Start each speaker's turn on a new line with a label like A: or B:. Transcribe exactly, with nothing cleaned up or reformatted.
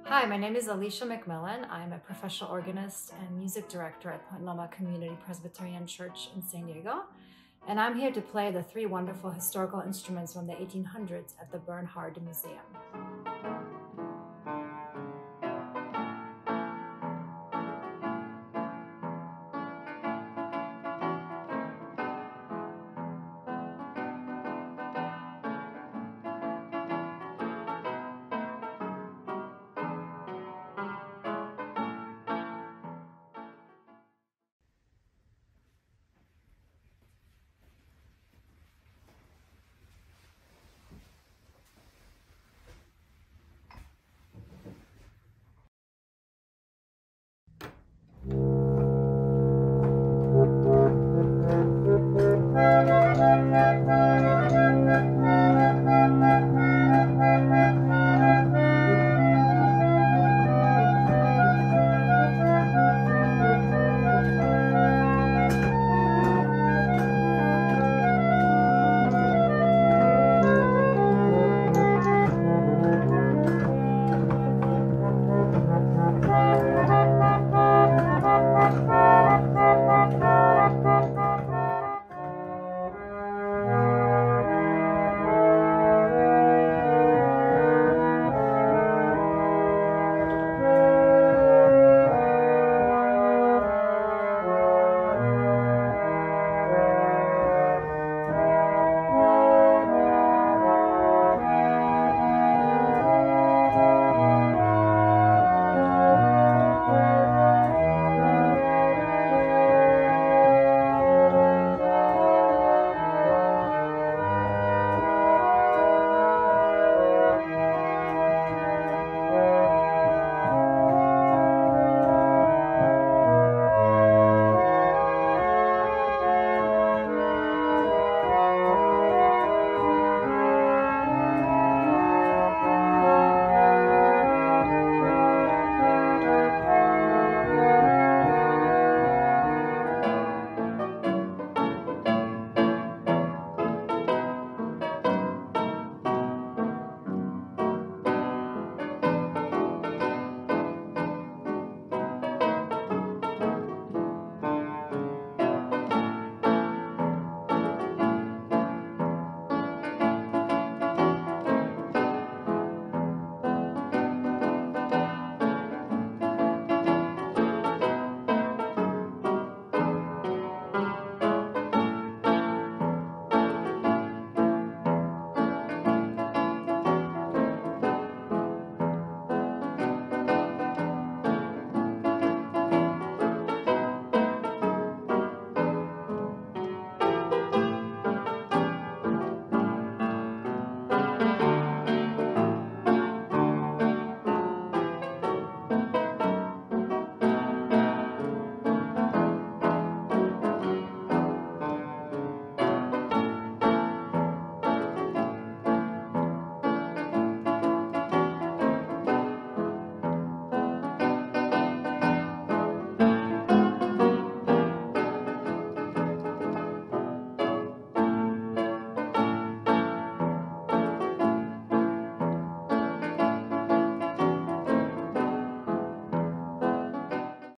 A: Hi, my name is Alicia McMillan. I'm a professional organist and music director at Point Loma Community Presbyterian Church in San Diego. And I'm here to play the three wonderful historical instruments from the eighteen hundreds at the Bernhard Museum.